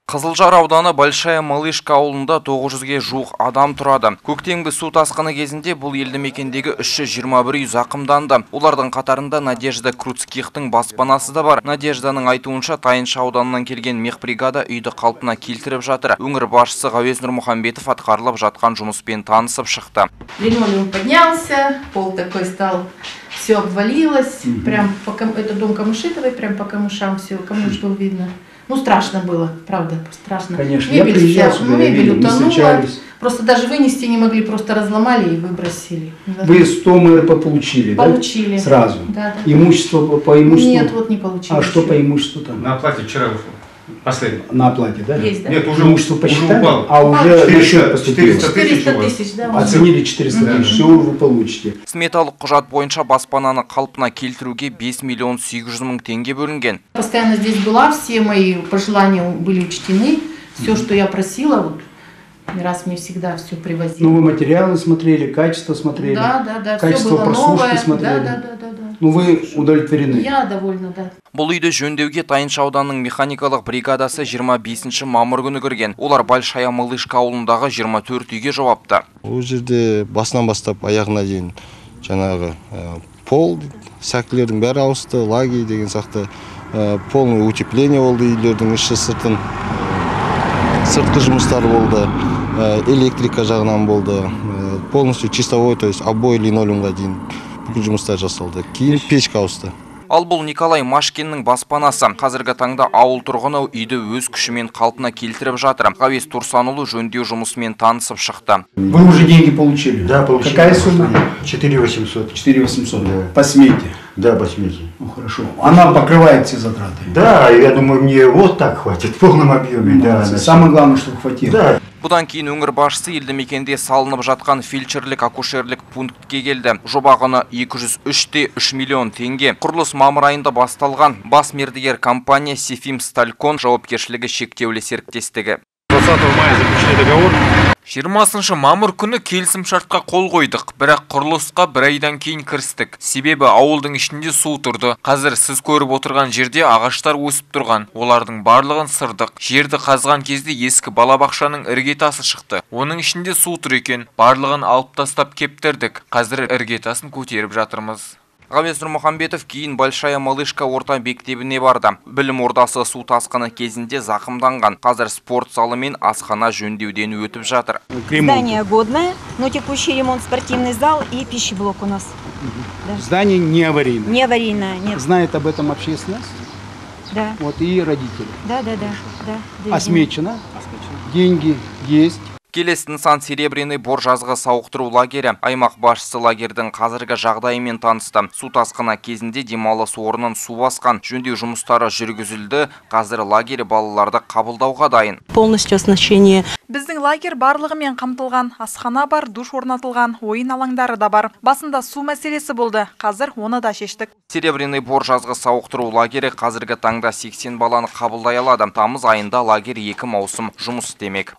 Қызылжар ауданы Большая Малышка ауылында 900-ге жуық адам тұрады. Көктемгі су тасқыны кезінде бұл елді мекендегі 321 үй зақымданды. Олардың қатарында Надежда Круцкихтің баспанасы да бар. Надежданың айтуынша Тайынша ауданынан келген мехбригада үйді қалпына келтіріп жатыр. Өңір басшысы Ғауез Нұрмұхамбетов атқарылып жатқан жұмыспен танысып шықты. Линолеум поднялся, пол такой стал, все обвалилось, прям это дом Камышитовой, прям по камышам все, камыш был видно. Ну, страшно было, правда, страшно. Конечно, мебель я приезжал вся, сюда, мебель утонула. Просто даже вынести не могли, просто разломали и выбросили. Вы 100 МРП получили, получили, да? Сразу? Да. Имущество по имуществу? Нет, вот не получили. А что по имуществу там? На оплате вчера вышло. Последний. На оплате, да? Есть, да. Нет, уже имущество посчитали? упало. А уже на счет поступило? 400 тысяч, да. Оценили 400 тысяч, все вы получите. Сметалық құжат бойынша баспананы қалпына келтіруге 5 миллион 800 мың теңге бөлінген. Постоянно здесь была, все мои пожелания были учтены. Все, что я просила, вот, раз мне всегда все привозили. Ну, вы материалы смотрели, качество смотрели? Да. Качество прослушки смотрели? Да. Ну, вы удовлетворены? Я довольна, да. Бұл үйді жөндеуге Тайынша ауданының механикалық бригадасы 25 мамыр күні кірген. Олар Большая Малышка ауылындағы 24 үйге жауапты. Ол жерде басынан бастап аяғына дейін жаңағы пол, сәкілердің бәрі ауысты, лаги деген сияқты полный утепление болды, үйлердің іші сыртқы жұмыстар болды, электрика жағынан болды, полностью чистовой, то есть обой линолеумға дейін бүкіл жұмыстар жасалды. Кейін печка ауысты. Ал бұл Николай Машкиннің баспанасы. Қазіргі таңда ауыл тұрғыны үйді өз күшімен қалпына келтіріп жатыр. Ғауез Турсанұлы жөндеу жұмысымен танысып шықты. Вы уже деньги получили? Да, получили. Какая сумма? 4800. 4800, да. По смете? Да, по смете. Ну, хорошо. Она покрывает все затраты? Да, я думаю, мне вот так хватит, в полном объеме. Да, самое главное, чтобы хватило. Да. Бұдан кейін өңір басшысы елді мекенде салынып жатқан фельдшерлік акушерлік пунктке келді. Жоба құны 203,3 миллион теңге. Құрылыс мамыр айында басталған. Бас мердігер компания Сефим Сталькон жауапкершілігі шектеулі серіктестігі. 20 мая заключили договор. 20 мамыр күні келісім шартқа қол қойдық, бірақ құрылысқа бір айдан кейін кірістік. Себебі ауылдың ішінде су тұрды. Қазір сіз көріп отырған жерде ағаштар өсіп тұрған. Олардың барлығын сырдық. Жерді қазған кезде ескі балабақшаның іргетасы шықты. Оның ішінде су тұр екен. Барлығын алып тастап кептірдік. Қазір іргетасын көтеріп жатырмыз. Ғауез Нұрмұхамбетов кейін Большая Малышка орта мектебіне барды. Білім ордасы су тасқыны кезінде зақымданған. Қазір спорт залы мен асхана жөндеуден өтіп жатыр. Здание годное, но текущий ремонт спортивный зал и пищеблок у нас. Здание не аварийное? Не аварийное, нет. Знает об этом общественность? Да. Вот и родители? Да. Осмечено? Деньги есть? Келесі нысан Серебряный Бор жазғы сауықтыру лагері. Аймақ басшысы лагердің қазіргі жағдайымен танысты. Су тасқыны кезінде демалыс орнын су басқан. Жөндеу жұмыстары жүргізілді. Қазір лагері балаларды қабылдауға дайын. Полностью оснащение. Біздің лагерь барлығымен қамтылған. Асхана бар, душ орнатылған, ойын алаңдары да бар. Басында су мәселесі болды. Қазір оны да шештік. Серебряный Бор жазғы сауықтыру лагері қазіргі таңда 80 баланы қабылдай алады. Тамыз айында лагерь 2 маусым жұмыс істемек.